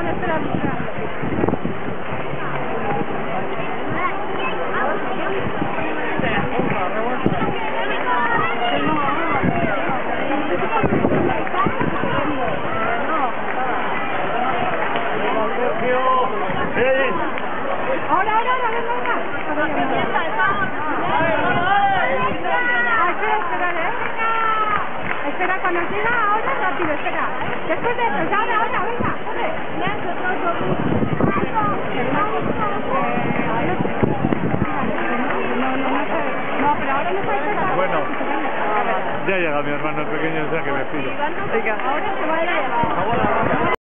espera. Ahora, venga. Espera, cuando llega ahora, rápido, espera. Después de eso, ya ahora, venga, corre. No, pero ahora no puede ser. Bueno, ya llega mi hermano pequeño, o sea que me pido. Ahora se va a llevar.